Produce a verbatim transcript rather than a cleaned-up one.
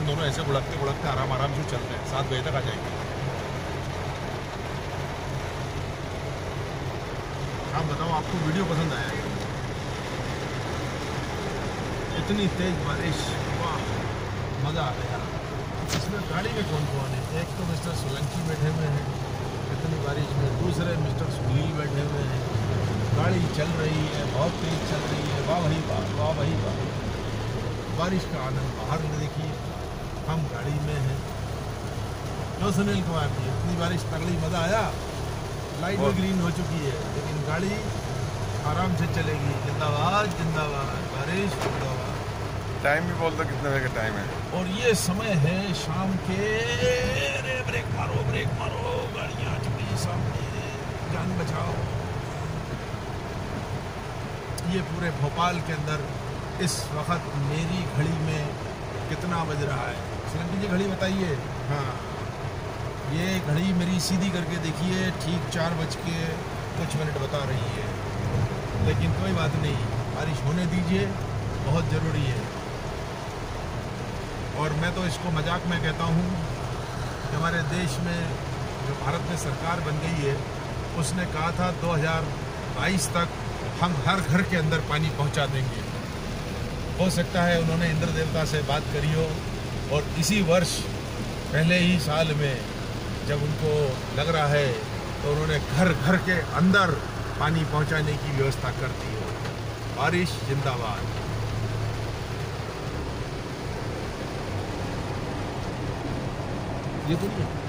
दोनों ऐसे बुड़कते बुड़कते आराम आराम से चल रहे हैं, सात बजे तक आ जाएंगे। आप बताओ, आपको वीडियो पसंद आया? इतनी तेज बारिश, वाह, मज़ा आ गया। इसमें गाड़ी में कौन कौन है? एक तो मिस्टर सोलंकी बैठे हुए हैं इतनी बारिश में, दूसरे मिस्टर सुनील बैठे हुए हैं। गाड़ी चल रही है, बहुत तेज चल रही है, वाह भाई वाह, वाह भाई वाह। बारिश का आनंद बाहर में देखिए, हम गाड़ी में हैं। जो सुनील कुमार जी, इतनी बारिश तगड़ी, मज़ा आया। लाइट भी ग्रीन हो चुकी है, लेकिन गाड़ी आराम से चलेगी। जिंदाबाद जिंदाबाद बारिश, जिंदाबाद। टाइम भी बोल दो कितने बजे का टाइम है। और ये समय है शाम के, रे ब्रेक मारो ब्रेक मारो, गाड़ियाँ आ चुकी है सामने, जान बचाओ। ये पूरे भोपाल के अंदर इस वक्त मेरी घड़ी में कितना बज रहा है? सोलंकी जी घड़ी बताइए। हाँ, ये घड़ी मेरी सीधी करके देखिए, ठीक चार बज के कुछ मिनट बता रही है। लेकिन कोई बात नहीं, बारिश होने दीजिए, बहुत ज़रूरी है। और मैं तो इसको मजाक में कहता हूँ कि हमारे देश में जो भारत में सरकार बन गई है, उसने कहा था दो हज़ार बाईस तक हम हर घर के अंदर पानी पहुँचा देंगे। हो सकता है उन्होंने इंद्र देवता से बात करी हो, और इसी वर्ष पहले ही साल में जब उनको लग रहा है, तो उन्होंने घर घर के अंदर पानी पहुंचाने की व्यवस्था कर दी हो। बारिश जिंदाबाद। ये तो नहीं है।